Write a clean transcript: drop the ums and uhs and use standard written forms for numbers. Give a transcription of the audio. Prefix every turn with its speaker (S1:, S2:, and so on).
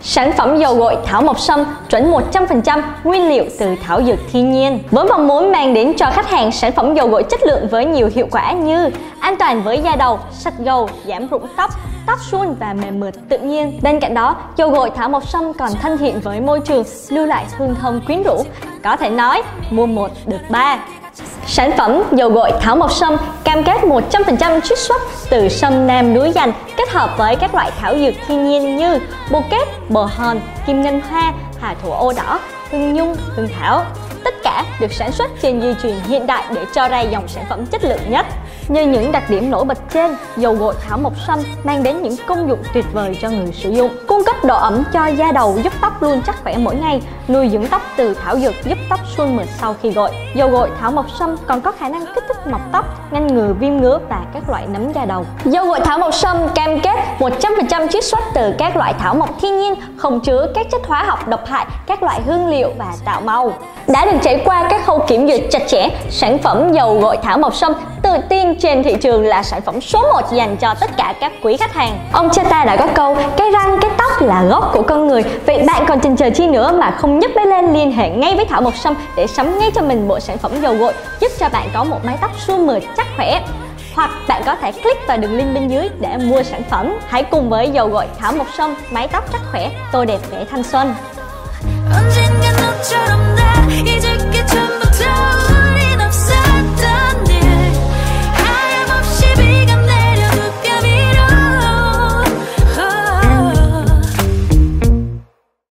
S1: Sản phẩm dầu gội thảo mộc sâm chuẩn 100% nguyên liệu từ thảo dược thiên nhiên. Với mong muốn mang đến cho khách hàng sản phẩm dầu gội chất lượng với nhiều hiệu quả như an toàn với da đầu, sạch gầu, giảm rụng tóc, tóc suôn và mềm mượt tự nhiên. Bên cạnh đó, dầu gội thảo mộc sâm còn thân thiện với môi trường, lưu lại hương thơm quyến rũ. Có thể nói, mua 1 được 3. Sản phẩm dầu gội thảo mộc sâm cam kết 100% chiết xuất từ sâm nam núi Dành, kết hợp với các loại thảo dược thiên nhiên như bồ kết, bồ hòn, kim ngân hoa, hà thủ ô đỏ, hương nhung, hương thảo. Tất cả được sản xuất trên dây chuyền hiện đại để cho ra dòng sản phẩm chất lượng nhất. Như những đặc điểm nổi bật trên, dầu gội thảo mộc sâm mang đến những công dụng tuyệt vời cho người sử dụng. Cung cấp độ ẩm cho da đầu giúp tóc luôn chắc khỏe mỗi ngày, nuôi dưỡng tóc từ thảo dược giúp tóc suôn mượt sau khi gội. Dầu gội thảo mộc sâm còn có khả năng kích thích mọc tóc, ngăn ngừa viêm ngứa và các loại nấm da đầu. Dầu gội thảo mộc sâm cam kết 100% chiết xuất từ các loại thảo mộc thiên nhiên, không chứa các chất hóa học độc hại, các loại hương liệu và tạo màu. Đã được trải qua các khâu kiểm duyệt chặt chẽ, sản phẩm dầu gội thảo mộc sâm tự tin trên thị trường là sản phẩm số 1 dành cho tất cả các quý khách hàng. Ông cha ta đã có câu, cái răng cái tóc là gốc của con người. Vậy bạn còn chần chờ chi nữa mà không nhấc máy lên liên hệ ngay với thảo mộc sâm để sắm ngay cho mình bộ sản phẩm dầu gội giúp cho bạn có một mái tóc suôn mượt chắc khỏe. Hoặc bạn có thể click vào đường link bên dưới để mua sản phẩm. Hãy cùng với dầu gội thảo mộc sâm, mái tóc chắc khỏe, tô đẹp vẻ thanh xuân.